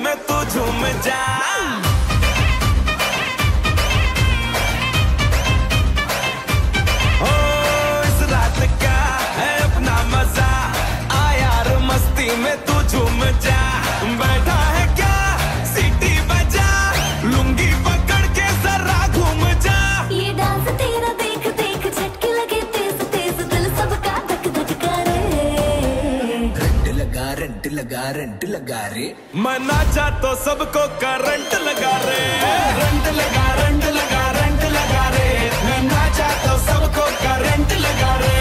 में तू झूम जा। ओ इस रात का है अपना मजा, आ यार मस्ती में तू झूम जा। बैठा है क्या सीटी बजा, लुंगी पकड़ के जरा घूम जा। ये डांस तेरा देख देख झटके लगे तेज तेज, दिल सबका धक धक करे। रंट लगा रे, मैं नाचा तो सबको करंट लगा रे। रंट लगा रे, मैं नाचा तो सबको करंट लगा रे।